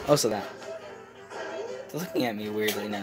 Also that. They're looking at me weirdly now.